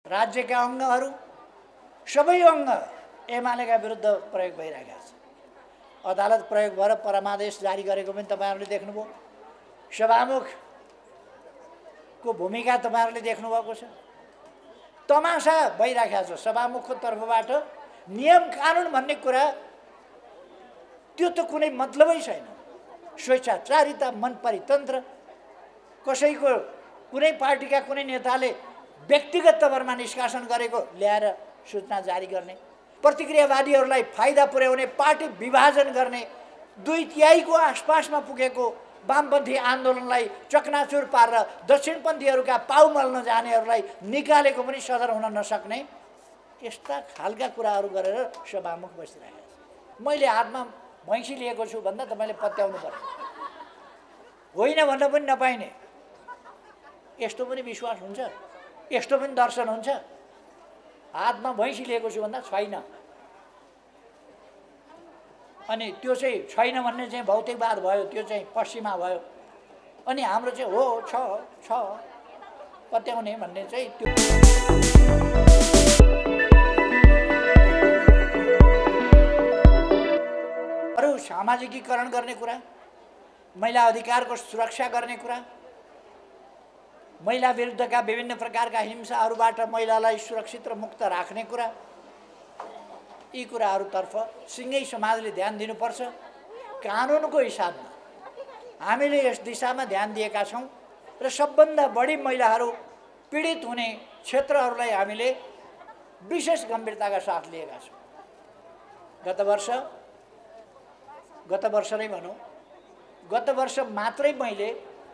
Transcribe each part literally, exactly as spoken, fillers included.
राज्यका अङ्गहरू सबै अङ्ग एमालेका विरुद्ध प्रयोग भइरहेका छ। अदालत प्रयोग भएर परमादेश जारी गरेको पनि तपाईहरुले देख्नुभयो। सभामुखको भूमिका तपाईहरुले देख्नुभएको छ। तमासा भइरहेको छ सभामुखको तर्फबाट। नियम कानुन भन्ने कुरा त्यो त कुनै मतलबै छैन। स्वेच्छाचारिता, मन परितन्त्र, कसैको कुनै पार्टीका कुनै नेताले व्यक्तिगत तवरमा निष्कासन गरेको ल्याएर सूचना जारी गर्ने, प्रतिक्रियावादीहरूलाई फाइदा पुर्याउने, पार्टी विभाजन गर्ने, दुई तिहाईको आसपासमा पुगेको वामपन्थी आन्दोलनलाई चकनाचुर पारेर दक्षिणपन्थीहरूका पाउ मल्न जानेहरूलाई निकालेको पनि सदर हुन नसक्ने यस्ता खालका कुराहरू गरेर सभामुख बसिरहेको छ। मैले हातमा भैँसी लिएको छु भन्दा तपाईले पत्याउनु पर्छ। होइन भन्न पनि नपाइने यस्तो पनि विश्वास हुन्छ, यस्तो पनि दर्शन हुन्छ। हातमा भैँसी लिएको छु भन्दा छैन, अनि त्यो चाहिँ छैन भन्ने चाहिँ भौतिकवाद भयो, त्यो चाहिँ पश्चिमा भयो। अनि हाम्रो चाहिँ हो छ छ पत्याउने भन्ने चाहिँ त्यो अरू सामाजिकीकरण गर्ने कुरा, महिला अधिकारको सुरक्षा गर्ने कुरा, महिला विरुद्धका विभिन्न प्रकारका हिंसाहरूबाट महिलालाई सुरक्षित र मुक्त राख्ने कुरा, यी कुराहरूतर्फ सिंगै समाजले ध्यान दिनुपर्छ। कानुनको हिसाबमा हामीले यस दिशामा ध्यान दिएका छौँ र सबभन्दा बढी महिलाहरू पीडित हुने क्षेत्रहरूलाई हामीले विशेष गम्भीरताका साथ लिएका छौँ। गत वर्ष गत वर्ष नै भनौँ, गत वर्ष मात्रै मैले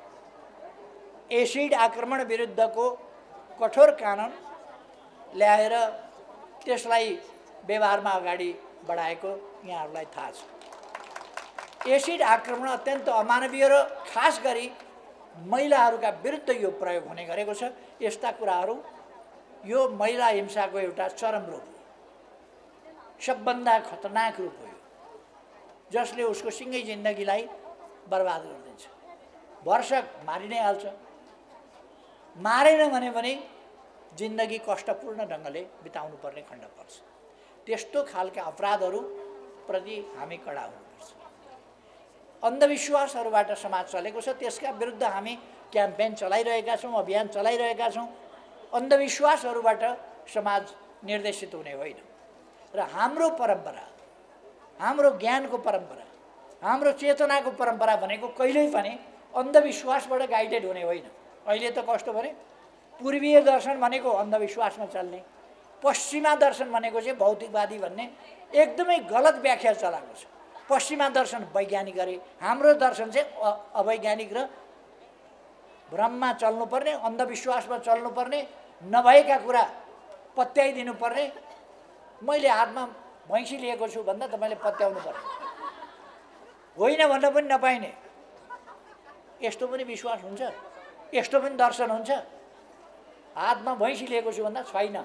एसिड आक्रमण विरुद्धको कठोर कानुन ल्याएर त्यसलाई व्यवहारमा अगाडि बढाएको यहाँहरूलाई थाहा छ। एसिड आक्रमण अत्यन्त अमानवीय र खास गरी महिलाहरूका विरुद्ध यो प्रयोग हुने गरेको छ। यस्ता कुराहरू यो महिला हिंसाको एउटा चरम रूप हो, सबभन्दा खतरनाक रूप हो, जसले उसको सिंगै जिन्दगीलाई बर्बाद गरिदिन्छ। वर्षक मारि नै हाल्छ, मारेन भने पनि जिन्दगी कष्टपूर्ण ढङ्गले बिताउनु पर्ने खण्ड पर्छ। त्यस्तो खालका अपराधहरूप्रति हामी कडा हुनुपर्छ। अन्धविश्वासहरूबाट समाज चलेको छ, त्यसका विरुद्ध हामी क्याम्पेन चलाइरहेका छौँ, अभियान चलाइरहेका छौँ। अन्धविश्वासहरूबाट समाज निर्देशित हुने होइन र हाम्रो परम्परा, हाम्रो ज्ञानको परम्परा, हाम्रो चेतनाको परम्परा भनेको कहिल्यै पनि अन्धविश्वासबाट गाइडेड हुने होइन। अहिले त कस्तो भने पूर्वीय दर्शन भनेको अन्धविश्वासमा चल्ने, पश्चिमा दर्शन भनेको चाहिँ भौतिकवादी भन्ने एकदमै गलत व्याख्या चलाएको छ। पश्चिमा दर्शन वैज्ञानिक गरे, हाम्रो दर्शन चाहिँ अवैज्ञानिक र भ्रममा चल्नुपर्ने, अन्धविश्वासमा चल्नुपर्ने, नभएका कुरा पत्याइदिनुपर्ने। मैले हातमा भैँसी लिएको छु भन्दा तपाईले पत्याउनु पर्छ। होइन भन्न पनि नपाइने यस्तो पनि विश्वास हुन्छ, यस्तो पनि दर्शन हुन्छ। हातमा भैँसी लिएको छु भन्दा छैन,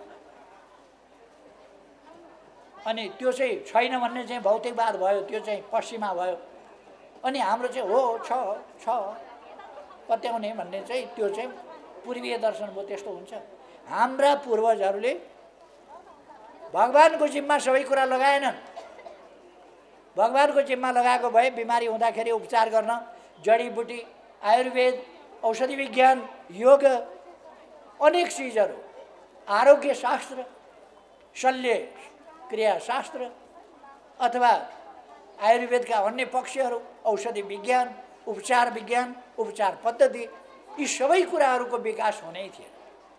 अनि त्यो चाहिँ छैन भन्ने चाहिँ भौतिकवाद भयो, त्यो चाहिँ पश्चिमा भयो। अनि हाम्रो चाहिँ हो छ छ पत्याउने भन्ने चाहिँ त्यो चाहिँ पूर्वीय दर्शन भयो। त्यस्तो हुन्छ। हाम्रा पूर्वजहरूले भगवानको जिम्मा सबै कुरा लगाएनन्। भगवानको जिम्मा लगाएको भए बिमारी हुँदाखेरि उपचार गर्न जडीबुटी, आयुर्वेद, औषधि विज्ञान, योग, अनेक चिजहरू, आरोग्य शास्त्र, शल्य क्रियाशास्त्र अथवा आयुर्वेदका अन्य पक्षहरू, औषधि विज्ञान, उपचार विज्ञान, उपचार पद्धति, यी सबै कुराहरूको विकास हुनै थियो।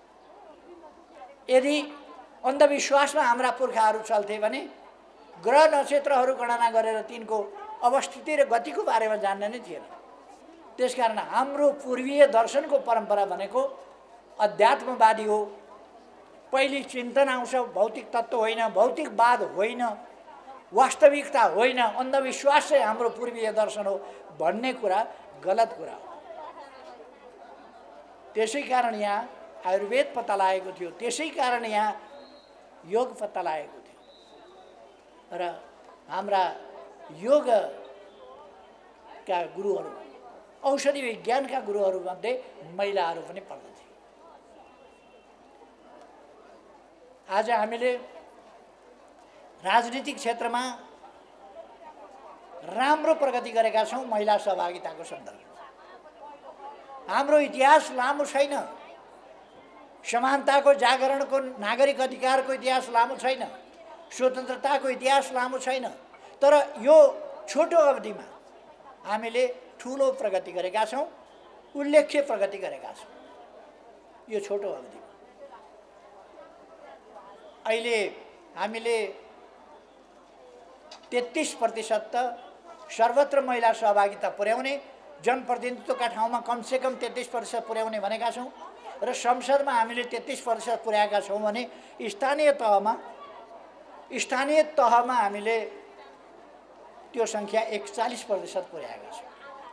यदि अन्धविश्वासमा हाम्रा पुर्खाहरू चल्थे भने ग्रह नक्षत्रहरू गणना गरेर तिनको अवस्थिति र गतिको बारेमा जान्न नै थिएन। त्यसकारण हाम्रो पूर्वीय दर्शनको परम्परा भनेको अध्यात्मवादी हो। पहिली चिन्तन आउँछ, भौतिक तत्त्व होइन, भौतिकवाद होइन, वास्तविकता होइन, अन्धविश्वास चाहिँ हाम्रो पूर्वीय दर्शन हो भन्ने कुरा गलत कुरा हो। त्यसै कारण यहाँ आयुर्वेद पत्ता लागेको थियो, त्यसै कारण यहाँ योग पत्ता लागेको थियो र हाम्रा योगका गुरुहरू, औषधि विज्ञानका गुरुहरूमध्ये महिलाहरू पनि पर्दथे। आज हामीले राजनीतिक क्षेत्रमा राम्रो प्रगति गरेका छौँ महिला सहभागिताको सन्दर्भमा। हाम्रो इतिहास लामो छैन, समानताको जागरणको नागरिक अधिकारको इतिहास लामो छैन, स्वतन्त्रताको इतिहास लामो छैन, तर यो छोटो अवधिमा हामीले ठुलो प्रगति गरेका छौँ, उल्लेख्य प्रगति गरेका छौँ। यो छोटो अवधिमा अहिले हामीले तेत्तीस प्रतिशत त सर्वत्र महिला सहभागिता पुर्याउने, जनप्रतिनिधित्वका ठाउँमा कमसेकम तेत्तीस प्रतिशत पुर्याउने भनेका छौँ र संसदमा हामीले तेत्तीस प्रतिशत पुर्याएका छौँ भने स्थानीय तहमा स्थानीय तहमा हामीले त्यो सङ्ख्या एकचालिस प्रतिशत पुर्याएका छौँ।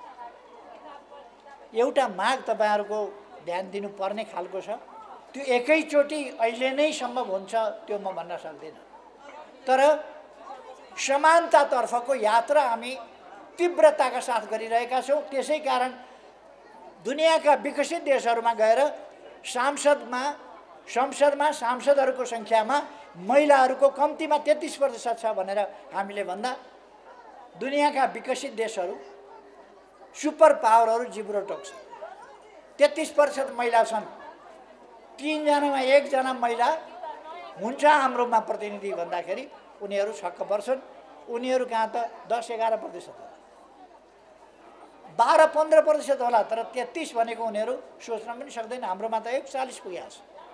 एउटा माग तपाईँहरूको ध्यान दिनुपर्ने खालको छ, त्यो एकैचोटि अहिले नै सम्भव हुन्छ त्यो म भन्न सक्दिनँ, तर समानतातर्फको यात्रा हामी तीव्रताका साथ गरिरहेका छौँ। त्यसै कारण दुनियाँका विकसित देशहरूमा गएर सांसदमा संसदमा सांसदहरूको सङ्ख्यामा महिलाहरूको कम्तीमा तेत्तीस प्रतिशत छ भनेर हामीले भन्दा दुनियाँका विकसित देशहरू सुपर पावरहरू जिब्रो टोक्छ। तेत्तीस प्रतिशत महिला छन्, तीनजनामा एकजना महिला हुन्छ हाम्रोमा प्रतिनिधि भन्दाखेरि उनीहरू छक्क पर्छन्। उनीहरू कहाँ त दस एघार प्रतिशत होला, बाह्र पन्ध्र प्रतिशत होला, तर तेत्तीस भनेको उनीहरू सोच्न पनि सक्दैन। हाम्रोमा त एकचालिस पुगेको छ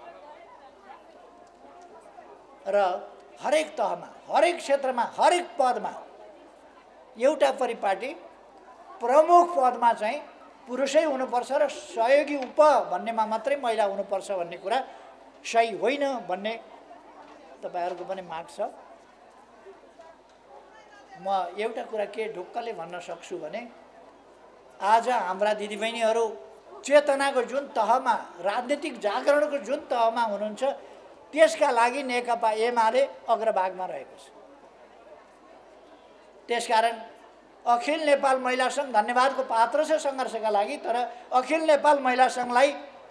र हरेक तहमा, हरेक क्षेत्रमा, हरेक पदमा एउटा परिपाटी प्रमुख पदमा चाहिँ पुरुषै हुनुपर्छ र सहयोगी उप भन्नेमा मात्रै महिला हुनुपर्छ भन्ने कुरा सही होइन भन्ने तपाईँहरूको पनि माग छ। म एउटा कुरा के ढुक्कले भन्न सक्छु भने आज हाम्रा दिदीबहिनीहरू चेतनाको जुन तहमा, राजनीतिक जागरणको जुन तहमा हुनुहुन्छ त्यसका लागि नेकपा एमाले अग्रभागमा रहेको छ। त्यसकारण अखिल नेपाल महिला सङ्घ धन्यवादको पात्र छ सङ्घर्षका लागि, तर अखिल नेपाल महिला सङ्घलाई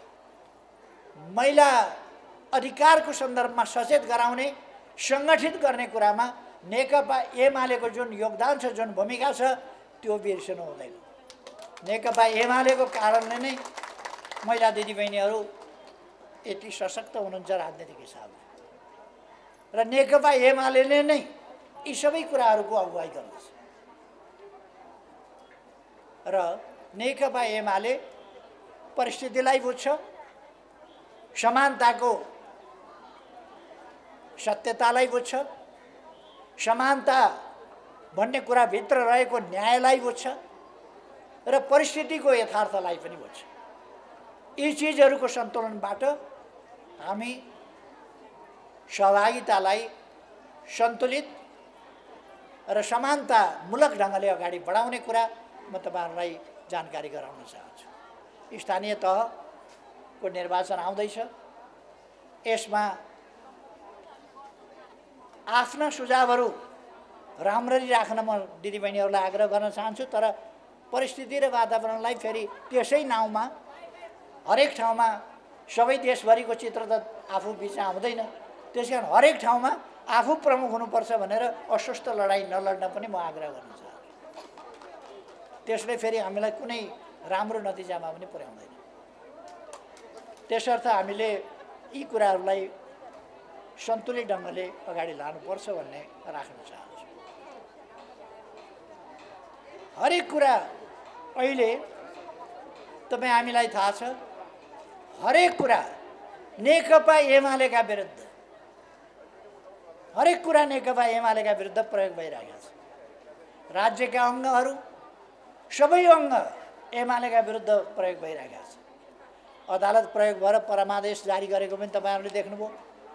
महिला अधिकारको सन्दर्भमा सचेत गराउने, सङ्गठित गर्ने कुरामा नेकपा एमालेको जुन योगदान छ, जुन भूमिका छ, त्यो बिर्सनु हुँदैन। नेकपा एमालेको कारणले नै महिला दिदीबहिनीहरू यति सशक्त हुनुहुन्छ राजनीतिक हिसाबले, र नेकपा एमाले नै यी सबै कुराहरूको अगुवाई गर्दछ। र नेकपा एमाले परिस्थितिलाई बुझ्छ, समानताको सत्यतालाई बुझ्छ, समानता भन्ने कुराभित्र रहेको न्यायलाई बुझ्छ र परिस्थितिको यथार्थलाई पनि बुझ्छ। यी चिजहरूको सन्तुलनबाट हामी सहभागितालाई सन्तुलित र समानतामूलक ढङ्गले अगाडि बढाउने कुरा म तपाईँहरूलाई जानकारी गराउन चाहन्छु। स्थानीय तहको निर्वाचन आउँदैछ, यसमा आफ्ना सुझावहरू राम्ररी राख्न म दिदीबहिनीहरूलाई आग्रह गर्न चाहन्छु, तर परिस्थिति र वातावरणलाई फेरि त्यसै नाउँमा हरेक ठाउँमा सबै देशभरिको चित्र त आफू बिचमा आउँदैन। त्यस कारण हरेक ठाउँमा आफू प्रमुख हुनुपर्छ भनेर अस्वस्थ लडाइँ नलड्न पनि म आग्रह गर्न चाहन्छु। त्यसले फेरि हामीलाई कुनै राम्रो नतिजामा पनि पुर्याउँदैन। त्यसर्थ हामीले यी कुराहरूलाई सन्तुलित ढङ्गले अगाडि लानुपर्छ भन्ने राख्न चाहन्छु। हरेक कुरा अहिले तपाईँ हामीलाई थाहा छ, हरेक कुरा नेकपा एमालेका विरुद्ध, हरेक कुरा नेकपा एमालेका विरुद्ध प्रयोग भइरहेका छ। राज्यका अङ्गहरू सबै अङ्ग एमालेका विरुद्ध प्रयोग भइरहेका छ। अदालत प्रयोग भएर परमादेश जारी गरेको पनि तपाईँहरूले देख्नुभयो।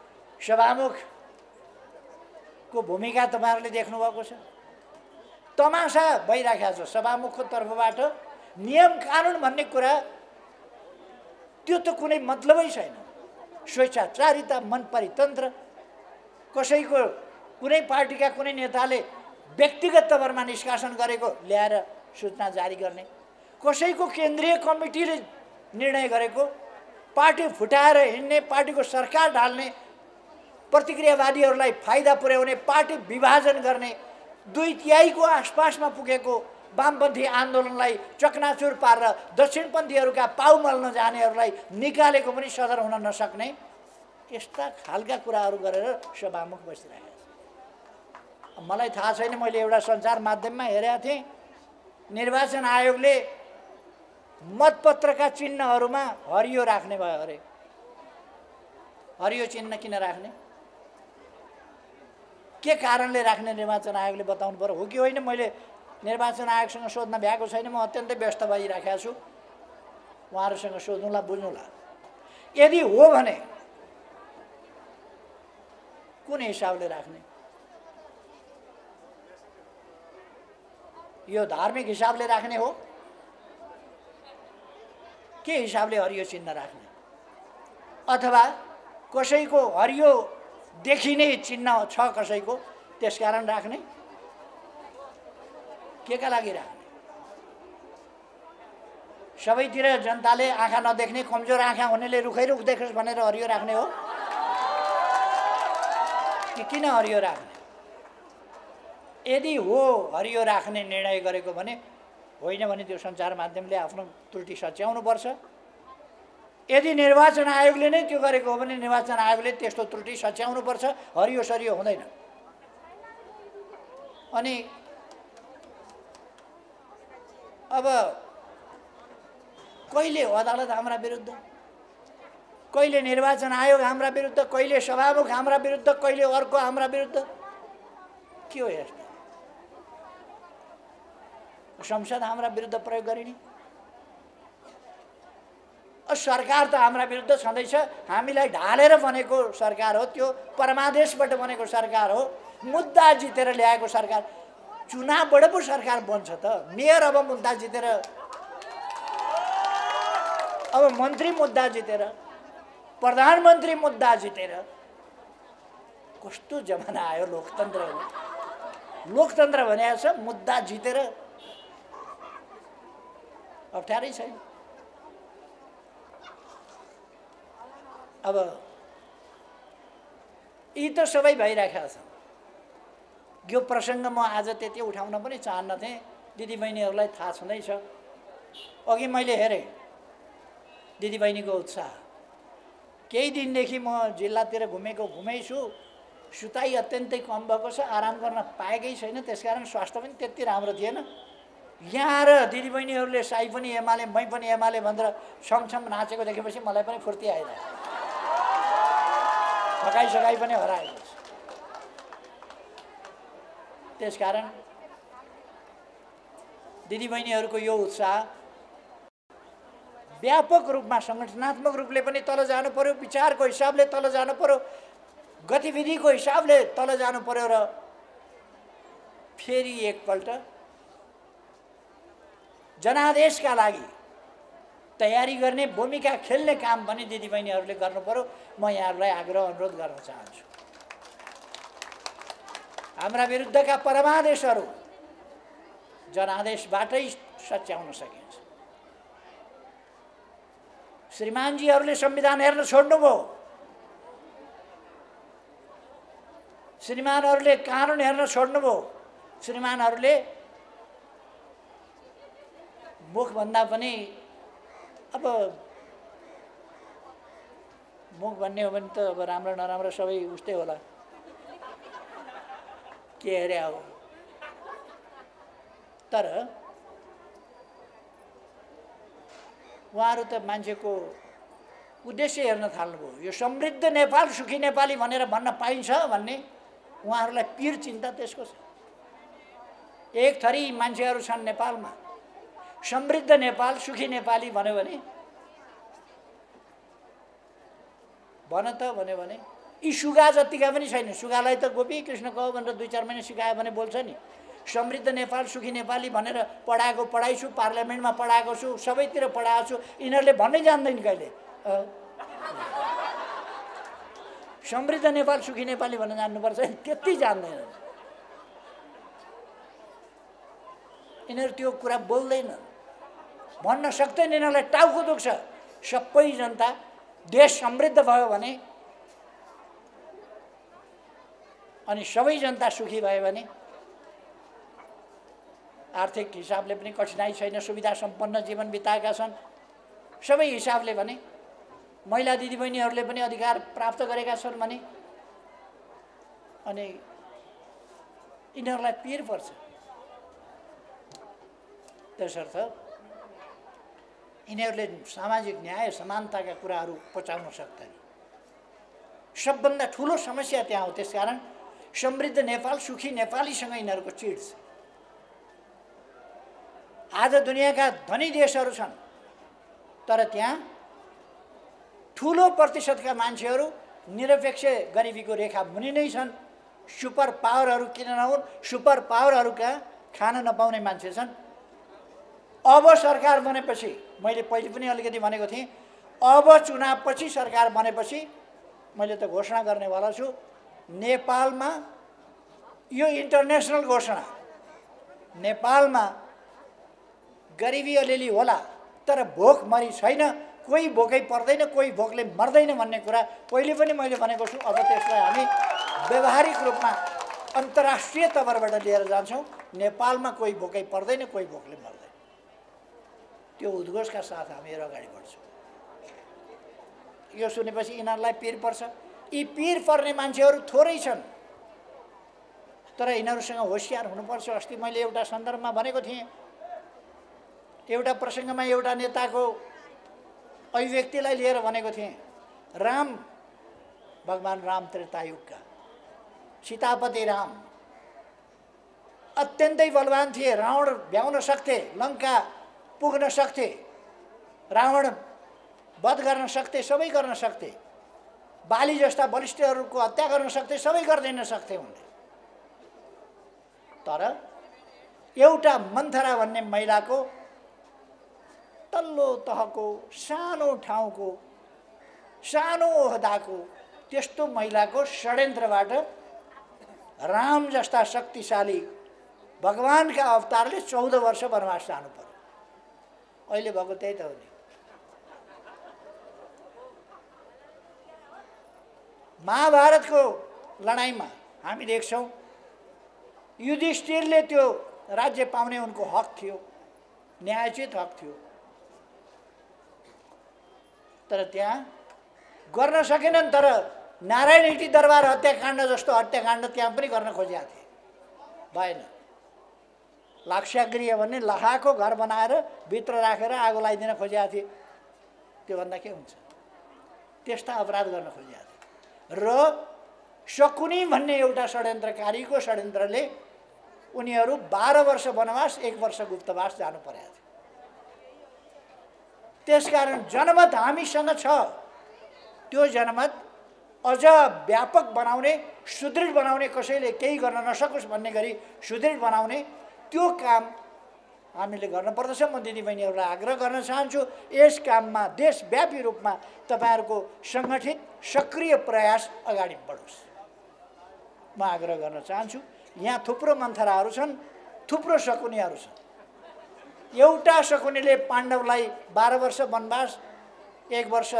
सभामुखको भूमिका तपाईँहरूले देख्नुभएको छ। तमासा भइरहेको छ सभामुखको तर्फबाट। नियम कानुन भन्ने कुरा त्यो त कुनै मतलबै छैन। स्वेच्छाचारिता, मन परितन्त्र, कसैको कुनै पार्टीका कुनै नेताले व्यक्तिगत तवरमा निष्कासन गरेको ल्याएर सूचना जारी गर्ने, कसैको केन्द्रीय कमिटीले निर्णय गरेको, पार्टी फुटाएर हिँड्ने, पार्टीको सरकार ढाल्ने प्रतिक्रियावादीहरूलाई फाइदा पुर्याउने, पार्टी विभाजन गर्ने, दुई तिहाईको आसपासमा पुगेको वामपन्थी आन्दोलनलाई चकनाचुर पारेर दक्षिणपन्थीहरूका पाउ मल्न जानेहरूलाई निकालेको पनि सदर हुन नसक्ने यस्ता खालका कुराहरू गरेर सभामुख बसिरहेको छ। मलाई थाहा छैन, मैले एउटा सञ्चार माध्यममा हेरेको थिएँ, निर्वाचन आयोगले मतपत्रका चिन्हहरूमा हरियो राख्ने भयो अरे। हरियो चिन्ह किन राख्ने, के कारणले राख्ने निर्वाचन आयोगले बताउनु पर्यो, हो कि होइन? मैले निर्वाचन आयोगसँग सोध्न भ्याएको छैन, म अत्यन्तै व्यस्त भइराखेको छु, उहाँहरूसँग सोध्नुला, बुझ्नुला। यदि हो भने कुन हिसाबले राख्ने? यो धार्मिक हिसाबले राख्ने हो, के हिसाबले हरियो चिन्ह राख्ने? अथवा कसैको हरियो देखिने चिन्ह छ कसैको, त्यसकारण राख्ने? के का लागि राख्ने? सबैतिर जनताले आँखा नदेख्ने, कमजोर आँखा हुनेले रुखै रुख देखोस् भनेर हरियो राख्ने हो कि किन हरियो राख्ने? यदि हो हरियो राख्ने निर्णय गरेको भने, होइन भने त्यो सञ्चार माध्यमले आफ्नो त्रुटि सच्याउनुपर्छ। यदि निर्वाचन आयोगले नै त्यो गरेको हो भने निर्वाचन आयोगले त्यस्तो त्रुटि सच्याउनुपर्छ। हरियो सरियो हुँदैन। अनि अब कहिले अदालत हाम्रा विरुद्ध, कहिले निर्वाचन आयोग हाम्रा विरुद्ध, कहिले सभामुख हाम्रा विरुद्ध, कहिले अर्को हाम्रा विरुद्ध, के हो यस्तो? संसद हाम्रा विरुद्ध प्रयोग गरिने, सरकार त हाम्रा विरुद्ध छँदैछ। हामीलाई ढालेर बनेको सरकार हो, त्यो परमादेशबाट बनेको सरकार हो, मुद्दा जितेर ल्याएको सरकार। चुनावबाट पो सरकार बन्छ त। मेयर अब मुद्दा जितेर, अब मन्त्री मुद्दा जितेर, प्रधानमन्त्री मुद्दा जितेर, कस्तो जमाना आयो लोकतन्त्र हो। लोकतन्त्र भनेको छ मुद्दा जितेर, अप्ठ्यारै छैन। अब यी त सबै भइरहेका छन्। यो प्रसङ्ग म आज त्यति उठाउन पनि चाहन्न थिएँ, दिदीबहिनीहरूलाई थाहा छँदैछ। अघि मैले हेरेँ दिदीबहिनीको उत्साह। केही दिनदेखि म जिल्लातिर घुमेको घुमै छु, सुताइ अत्यन्तै कम भएको छ, आराम गर्न पाएकै छैन, त्यसकारण स्वास्थ्य पनि त्यति राम्रो थिएन। यहाँ आएर दिदीबहिनीहरूले साई पनि एमाले, मै पनि एमाले भनेर छमछम नाचेको देखेपछि मलाई पनि फुर्ती आइरहेको छ। थकाइ सकाइ पनि हराएको छ। त्यसकारण दिदीबहिनीहरूको यो उत्साह व्यापक रूपमा सङ्गठनात्मक रूपले पनि तल जानु पर्यो, विचारको हिसाबले तल जानु पर्यो, गतिविधिको हिसाबले तल जानु पर्यो र फेरि एकपल्ट जनादेशका लागि तयारी गर्ने, भूमिका खेल्ने काम पनि दिदीबहिनीहरूले गर्नु पर्यो। म यहाँहरूलाई आग्रह अनुरोध गर्न चाहन्छु। हाम्रा विरुद्धका परमादेशहरू जनादेशबाटै सच्याउन सकिन्छ। श्रीमानजीहरूले संविधान हेर्न छोड्नुभयो, श्रीमानहरूले कानुन हेर्न छोड्नुभयो, श्रीमानहरूले मुखभन्दा पनि, अब मुख भन्ने हो भने त अब राम्रो नराम्रो सबै उस्तै होला, के हेरे हो। तर उहाँहरू त मान्छेको उद्देश्य हेर्न थाल्नुभयो। यो समृद्ध नेपाल सुखी नेपाली भनेर भन्न पाइन्छ भन्ने उहाँहरूलाई पीर चिन्ता त्यसको छ। एक थरी मान्छेहरू छन् नेपालमा, समृद्ध नेपाल सुखी नेपाली भन्यो भने भन त भन्यो भने यी सुगा जतिका पनि छैन। सुगालाई त गोपी कृष्ण कहो भनेर दुई चार महिना सिकायो भने बोल्छ नि। समृद्ध नेपाल सुखी नेपाली भनेर पढाएको पढाइ छु, पार्लियामेन्टमा पढाएको छु, सबैतिर पढाएको छु, यिनीहरूले भन्नै जान्दैन कहिले। समृद्ध नेपाल सुखी नेपाली भन्न जान्नुपर्छ, त्यति जान्दैन यिनीहरू। त्यो कुरा बोल्दैन, भन्न सक्दैन, यिनीहरूलाई टाउको दुख्छ। सबै जनता देश समृद्ध भयो भने अनि सबै जनता सुखी भयो भने आर्थिक हिसाबले पनि कठिनाइ छैन, सुविधा सम्पन्न जीवन बिताएका छन् सबै हिसाबले भने, महिला दिदीबहिनीहरूले पनि अधिकार प्राप्त गरेका छन् भने अनि यिनीहरूलाई पिर पर्छ। त्यसर्थ यिनीहरूले सामाजिक न्याय समानताका कुराहरू पचाउन सक्दैन। सबभन्दा ठुलो समस्या त्यहाँ हो। त्यसकारण समृद्ध नेपाल, सुखी नेपालीसँग यिनीहरूको चिड छ। आज दुनियाँका धनी देशहरू छन् तर त्यहाँ ठुलो प्रतिशतका मान्छेहरू निरपेक्ष गरिबीको रेखा मुनि नै छन्। सुपर पावरहरू किन नहुन्, सुपर पावरहरूका खान नपाउने मान्छे छन्। अब सरकार बनेपछि, मैले पहिले पनि अलिकति भनेको थिएँ, अब चुनावपछि सरकार बनेपछि मैले त घोषणा गर्नेवाला छु, नेपालमा यो इन्टरनेसनल घोषणा, नेपालमा गरिबी अलिअलि होला तर भोकमरी छैन, कोही भोकै पर्दैन, कोही भोकले मर्दैन भन्ने कुरा पहिले पनि मैले भनेको छु। अब त्यसलाई हामी व्यावहारिक रूपमा अन्तर्राष्ट्रिय तवरबाट लिएर जान्छौँ। नेपालमा कोही भोकै पर्दैन, कोही भोकले मर्दैन। त्यो उद्घोषका साथ हामीहरू अगाडि बढ्छौँ। यो सुनेपछि यिनीहरूलाई पिर पर्छ। यी पिर पर्ने मान्छेहरू थोरै छन् तर यिनीहरूसँग होसियार हुनुपर्छ। अस्ति मैले एउटा सन्दर्भमा भनेको थिएँ, एउटा प्रसङ्गमा एउटा नेताको अभिव्यक्तिलाई लिएर भनेको थिएँ, राम भगवान राम त्रेतायुगका सीतापति राम अत्यन्तै बलवान थिए। रावण भ्याउन सक्थे, लङ्का पुग्न सक्थे, रावण वध गर्न सक्थे, सबै गर्न सक्थे, बाली जस्ता बलिष्ठहरूको हत्या गर्न सक्थे, सबै गर्दैन सक्थे उनले। तर एउटा मन्थरा भन्ने महिलाको, तल्लो तहको सानो ठाउँको सानो ओहदाको त्यस्तो महिलाको षड्यन्त्रबाट राम जस्ता शक्तिशाली भगवानका अवतारले चौध वर्ष वनवास जानु पर्यो। अहिले भएको त्यही त हो नि। महाभारतको लडाइँमा हामी देख्छौँ युधिष्ठिरले त्यो राज्य पाउने उनको हक थियो, न्यायोचित हक थियो, तर त्यहाँ गर्न सकेनन्। तर नारायण हिटी दरबार हत्याकाण्ड जस्तो हत्याकाण्ड त्यहाँ पनि गर्न खोजेका थिए, भएन। लाक्षागृह भन्ने लाहाको घर बनाएर भित्र राखेर आगो लगाइदिन खोजेका थिए, त्योभन्दा के हुन्छ। त्यस्ता अपराध गर्न खोजेका थिए। र शकुनी भन्ने एउटा षड्यन्त्रकारीको षड्यन्त्रले उनीहरू बाह्र वर्ष वनवास, एक वर्ष गुप्तवास जानु परेको थियो। त्यसकारण जनमत हामीसँग छ। त्यो जनमत अझ व्यापक बनाउने, सुदृढ बनाउने, कसैले केही गर्न नसकोस् भन्ने गरी सुदृढ बनाउने त्यो काम हामीले गर्नुपर्दछ। म दिदीबहिनीहरूलाई आग्रह गर्न चाहन्छु, यस काममा देशव्यापी रूपमा तपाईँहरूको सङ्गठित सक्रिय प्रयास अगाडि बढोस्, म आग्रह गर्न चाहन्छु। यहाँ थुप्रो मन्थराहरू छन्, थुप्रो शकुनीहरू छन्। एउटा शकुनीले पाण्डवलाई बाह्र वर्ष वनवास, एक वर्ष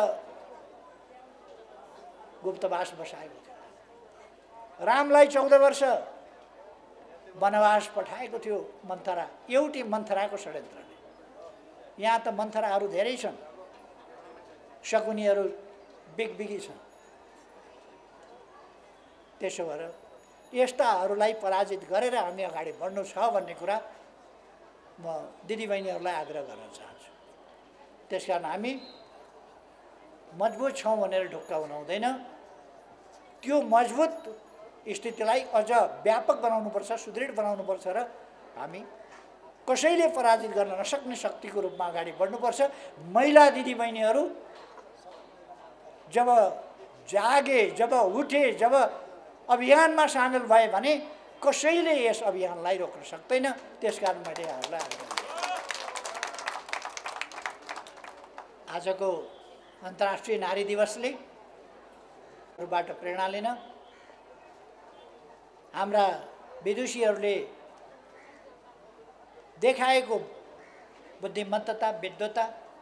गुप्तवास बसाएको थियो। रामलाई चौध वर्ष वनवास पठाएको थियो मन्थरा, एउटी मन्थराको षड्यन्त्रले। यहाँ त मन्थराहरू धेरै छन्, शकुनीहरू बिगबिगी छन्। त्यसो भएर यस्ताहरूलाई पराजित गरेर हामी अगाडि बढ्नु छ भन्ने कुरा म दिदीबहिनीहरूलाई आग्रह गर्न चाहन्छु। त्यसकारण हामी मजबुत छौँ भनेर ढुक्का हुनु हुँदैन। त्यो मजबुत स्थितिलाई अझ व्यापक बनाउनुपर्छ, सुदृढ बनाउनुपर्छ र हामी कसैले पराजित गर्न नसक्ने शक्तिको रूपमा अगाडि बढ्नुपर्छ। महिला दिदीबहिनीहरू जब जागे, जब उठे, जब अभियानमा सामेल भए भने कसैले यस अभियानलाई रोक्न सक्दैन। त्यसकारण मैले यहाँहरूलाई आग्रह गरेँ। आजको अन्तर्राष्ट्रिय नारी दिवसले बाट प्रेरणा लिन हाम्रा विदुषीहरूले देखाएको बुद्धिमत्ता, विद्वता,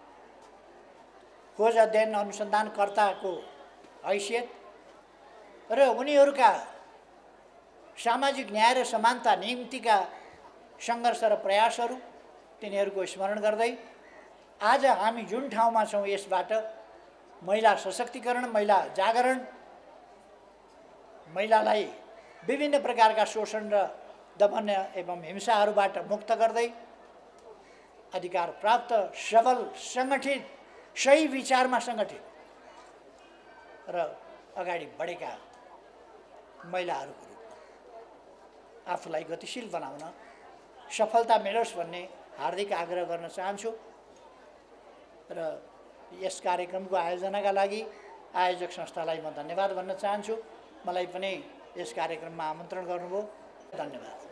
खोज अध्ययन अनुसन्धानकर्ताको हैसियत र उनीहरूका सामाजिक न्याय र समानता निम्तिका सङ्घर्ष र प्रयासहरू तिनीहरूको स्मरण गर्दै आज हामी जुन ठाउँमा छौँ यसबाट महिला सशक्तिकरण, महिला जागरण, महिलालाई विभिन्न प्रकारका शोषण र दमन एवं हिंसाहरूबाट मुक्त गर्दै अधिकार प्राप्त, सबल, सङ्गठित, सही विचारमा सङ्गठित र अगाडि बढेका महिलाहरूको रूपमा आफूलाई गतिशील बनाउन सफलता मिलोस् भन्ने हार्दिक आग्रह गर्न चाहन्छु। र यस कार्यक्रमको आयोजनाका लागि आयोजक संस्थालाई म धन्यवाद भन्न चाहन्छु। मलाई पनि यस कार्यक्रममा आमन्त्रण गर्नुभयो, धन्यवाद।